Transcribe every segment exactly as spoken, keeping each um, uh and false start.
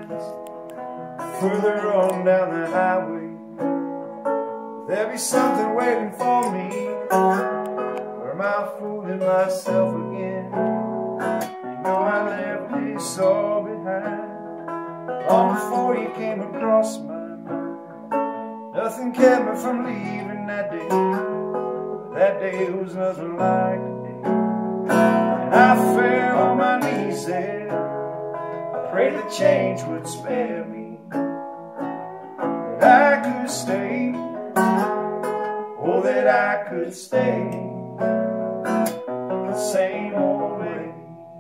signs further on down the highway. There'll be something waiting for me, or am I fooling myself again? You know I left this all behind long before you came across my mind. Nothing kept me from leaving that day, but that day was nothing like today. And I fell on my knees there, I prayed that change would spare me, that I could stay, oh, that I could stay the same old way.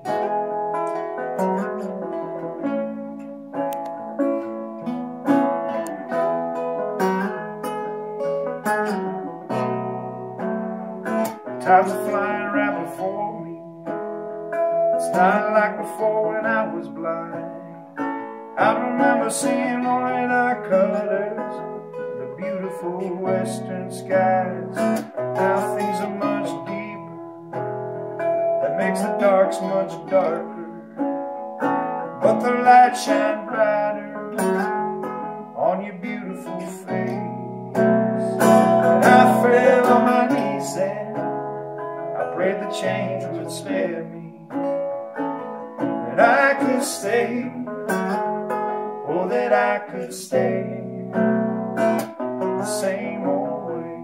Times are flying right before me. It's not like before when I was blind. I remember seeing only the colors, the beautiful western skies. Now things are much deeper, that makes the darks much darker, but the light shine brighter on your beautiful face. And I fell on my knees and I prayed the change would spare me, that I could stay, oh, that I could stay the same old way.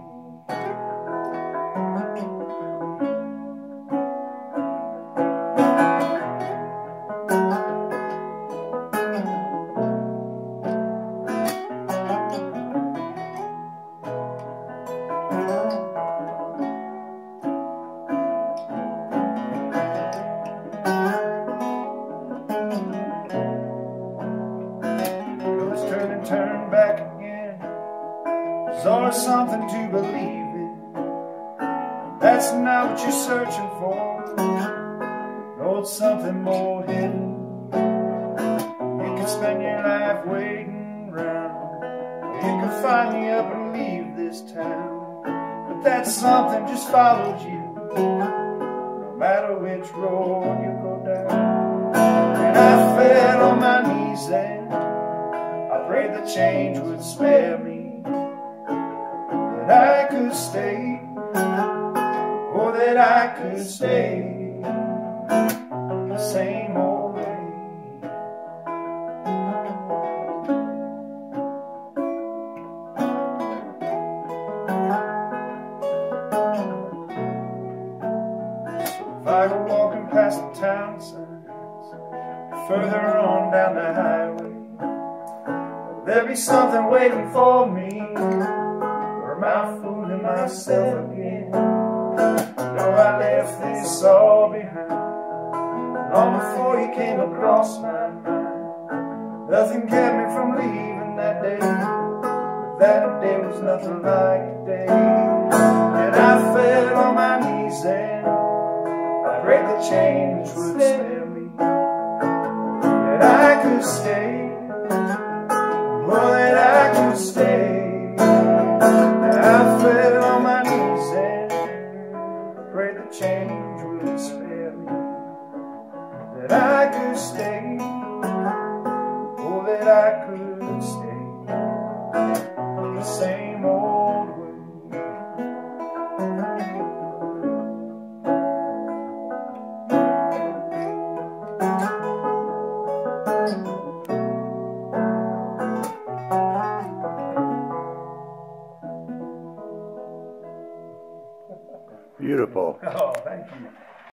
Turn back again, there's always something to believe in. That's not what you're searching for, no, it's something more hidden. You can spend your life waiting around, you can finally up and leave this town, but that something just follows you, no matter which road you go down. And I fell on my knees and I prayed the change would spare me, that I could stay, oh, that I could stay the same old way. So if I go walking past the town signs further on down the highway, there'll be something waiting for me, or am I fooling myself again? No, I left this all behind long before you came across my mind. Nothing kept me from leaving that day, but that day was nothing like today. And I fell on my knees and I prayed the change would spare me, that I could stay, oh, that I could stay. I fell on my knees and prayed the change would spare me, that I could stay, oh, that I could stay the same old way. Beautiful. Oh, thank you.